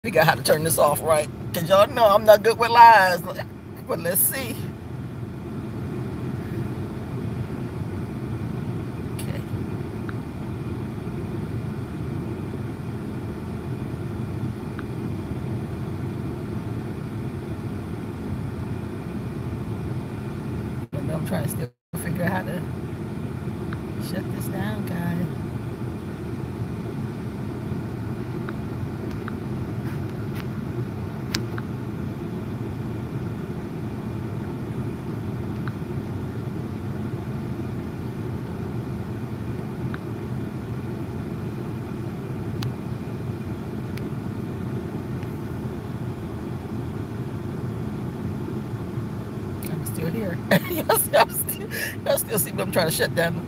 figure out how to turn this off right. Because y'all know I'm not good with lies. But let's see. Okay. But I'm trying to still figure out how to shut this down, guys. I'm still here. Y'all still see me. I'm trying to shut down.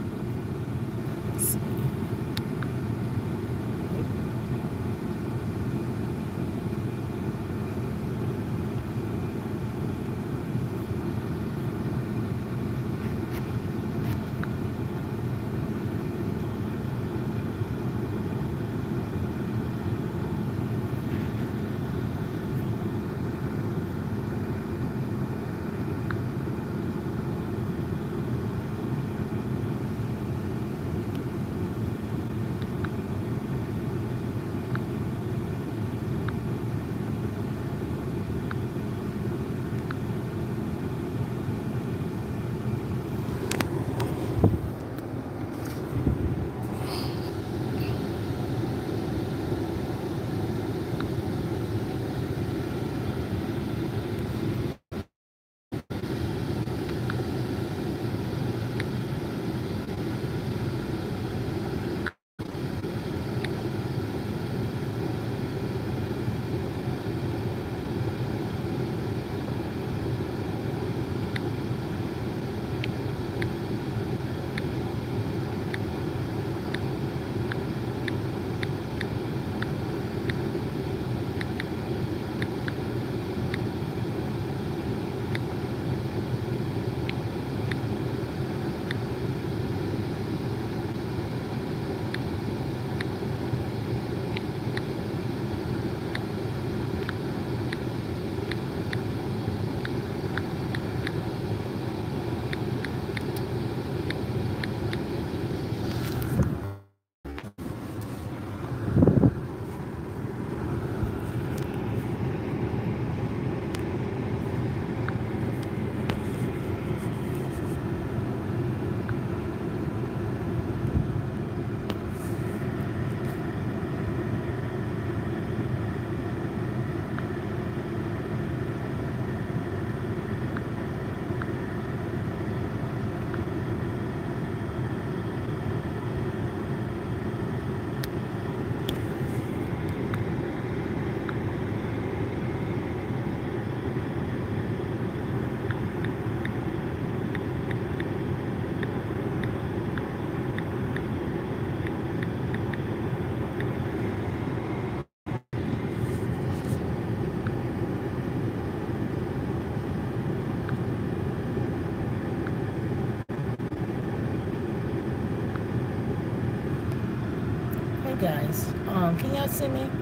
Hey guys, can y'all see me?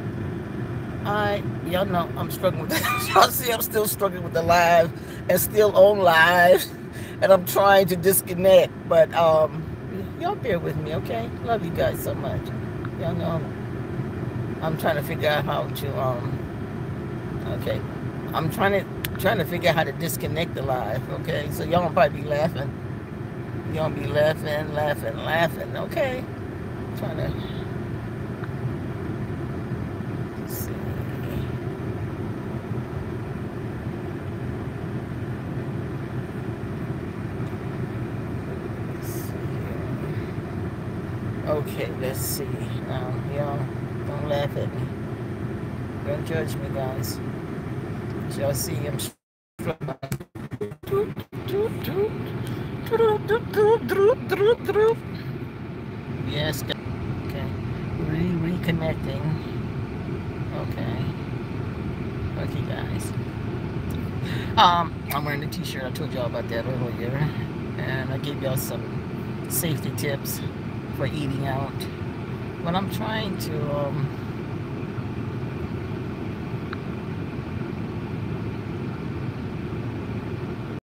Y'all know I'm struggling with that. Y'all see I'm still struggling with the live and still on live, and I'm trying to disconnect. But y'all bear with me, okay? Love you guys so much. Y'all know I'm trying to figure out how to okay. I'm trying to figure out how to disconnect the live, okay? So y'all gonna probably be laughing. Y'all gonna be laughing, okay? Trying to see. Okay, let's see. Y'all don't laugh at me. Don't judge me, guys. Y'all see I'm struggling. Yes, okay. Reconnecting. Okay. Okay, guys. I'm wearing a t-shirt. I told y'all about that earlier. And I gave y'all some safety tips for eating out. But I'm trying to